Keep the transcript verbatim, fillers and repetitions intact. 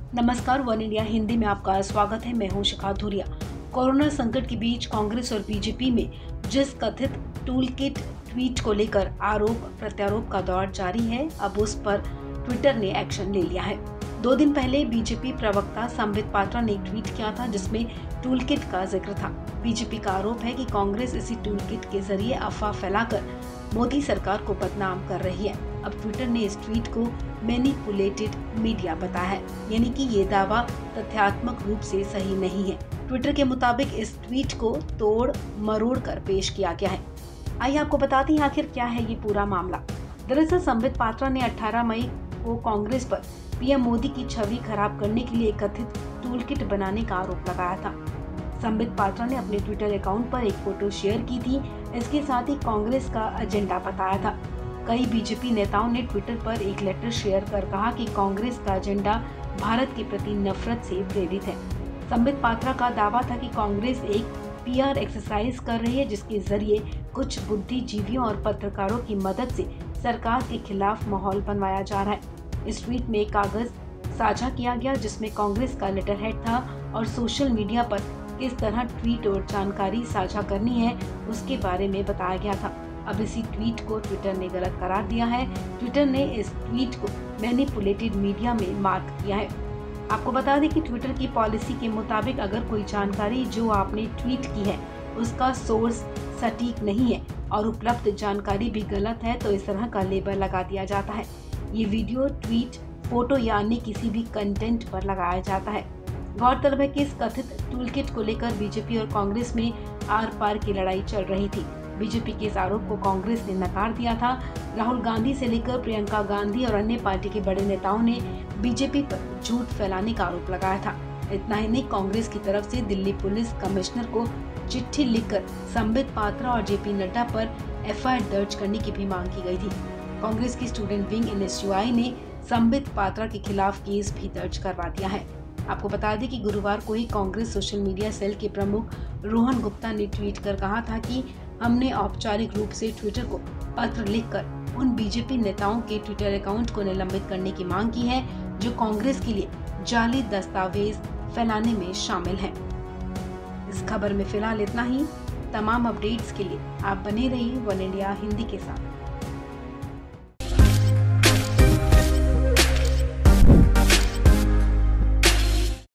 नमस्कार, one India Hindi में आपका स्वागत है। मैं हूं शिखा धुरिया। कोरोना संकट के बीच कांग्रेस और बीजेपी में जिस कथित टूल किट ट्वीट को लेकर आरोप प्रत्यारोप का दौर जारी है, अब उस पर ट्विटर ने एक्शन ले लिया है। दो दिन पहले बीजेपी प्रवक्ता संबित पात्रा ने एक ट्वीट किया था जिसमें टूल किट का जिक्र था। बीजेपी का आरोप है कि कांग्रेस इसी टूल किट के जरिए अफवाह फैलाकर मोदी सरकार को बदनाम कर रही है। अब ट्विटर ने इस ट्वीट को मैनिपुलेटेड मीडिया बताया है, यानी कि ये दावा तथ्यात्मक रूप से सही नहीं है। ट्विटर के मुताबिक इस ट्वीट को तोड़ मरोड़ कर पेश किया गया है। आइए आपको बताते हैं आखिर क्या है ये पूरा मामला। दरअसल संबित पात्रा ने अठारह मई को कांग्रेस पर पीएम मोदी की छवि खराब करने के लिए कथित टूल किट बनाने का आरोप लगाया था। संबित पात्रा ने अपने ट्विटर अकाउंट पर एक फोटो शेयर की थी। इसके साथ ही कांग्रेस का एजेंडा बताया था। कई बीजेपी नेताओं ने ट्विटर पर एक लेटर शेयर कर कहा कि कांग्रेस का एजेंडा भारत के प्रति नफरत से प्रेरित है। संबित पात्रा का दावा था कि कांग्रेस एक पीआर एक्सरसाइज कर रही है जिसके जरिए कुछ बुद्धिजीवियों और पत्रकारों की मदद से सरकार के खिलाफ माहौल बनवाया जा रहा है। इस ट्वीट में एक कागज साझा किया गया जिसमें कांग्रेस का लेटर हेड था और सोशल मीडिया पर किस तरह ट्वीट और जानकारी साझा करनी है उसके बारे में बताया गया था। अब इसी ट्वीट को ट्विटर ने गलत करार दिया है। ट्विटर ने इस ट्वीट को मैनिपुलेटेड मीडिया में मार्क किया है। आपको बता दें कि ट्विटर की पॉलिसी के मुताबिक अगर कोई जानकारी जो आपने ट्वीट की है उसका सोर्स सटीक नहीं है और उपलब्ध जानकारी भी गलत है तो इस तरह का लेबल लगा दिया जाता है। ये वीडियो, ट्वीट, फोटो या अन्य किसी भी कंटेंट पर लगाया जाता है। गौरतलब है कि इस कथित टूल किट को लेकर बीजेपी और कांग्रेस में आर पार की लड़ाई चल रही थी। बीजेपी के इस आरोप को कांग्रेस ने नकार दिया था। राहुल गांधी से लेकर प्रियंका गांधी और अन्य पार्टी के बड़े नेताओं ने बीजेपी पर झूठ फैलाने का आरोप लगाया था। इतना ही नहीं, कांग्रेस की तरफ से दिल्ली पुलिस कमिश्नर को चिट्ठी लिखकर संबित पात्रा और जेपी नड्डा पर एफ आई आर दर्ज करने की भी मांग की गई थी। कांग्रेस की student wing N S U I ने संबित पात्रा के खिलाफ केस भी दर्ज करवा दिया है। आपको बता दें कि गुरुवार को ही कांग्रेस सोशल मीडिया सेल के प्रमुख रोहन गुप्ता ने ट्वीट कर कहा था कि हमने औपचारिक रूप से ट्विटर को पत्र लिखकर उन बीजेपी नेताओं के ट्विटर अकाउंट को निलंबित करने की मांग की है जो कांग्रेस के लिए जाली दस्तावेज फैलाने में शामिल हैं। इस खबर में फिलहाल इतना ही। तमाम अपडेट्स के लिए आप बने रहिए वन इंडिया हिंदी के साथ।